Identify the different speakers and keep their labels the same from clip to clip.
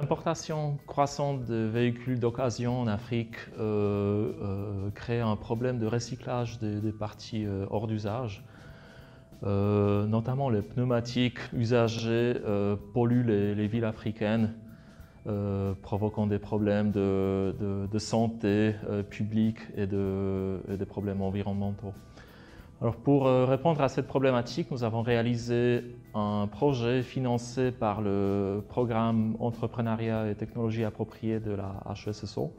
Speaker 1: L'importation croissante de véhicules d'occasion en Afrique crée un problème de recyclage des parties hors d'usage. Notamment les pneumatiques usagés polluent les villes africaines, provoquant des problèmes de santé publique et des problèmes environnementaux. Alors pour répondre à cette problématique, nous avons réalisé un projet financé par le programme Entrepreneuriat et technologies appropriées de la HESSO.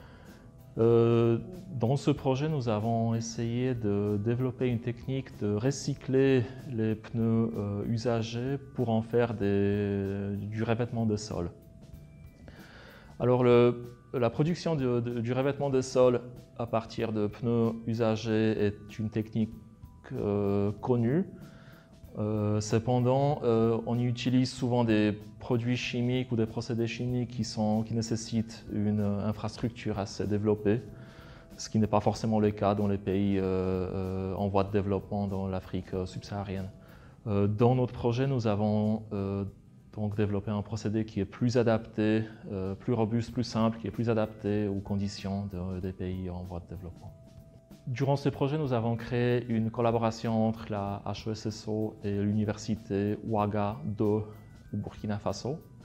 Speaker 1: Dans ce projet, nous avons essayé de développer une technique de recycler les pneus usagés pour en faire du revêtement de sol. Alors la production du revêtement de sol à partir de pneus usagés est une technique connue. Cependant, on y utilise souvent des produits chimiques ou des procédés chimiques qui nécessitent une infrastructure assez développée, ce qui n'est pas forcément le cas dans les pays en voie de développement dans l'Afrique subsaharienne. Dans notre projet, nous avons donc développer un procédé qui est plus adapté, plus robuste, plus simple, qui est plus adapté aux conditions des pays en voie de développement. Durant ce projet, nous avons créé une collaboration entre la HESSO et l'université Ouagadougou au Burkina Faso.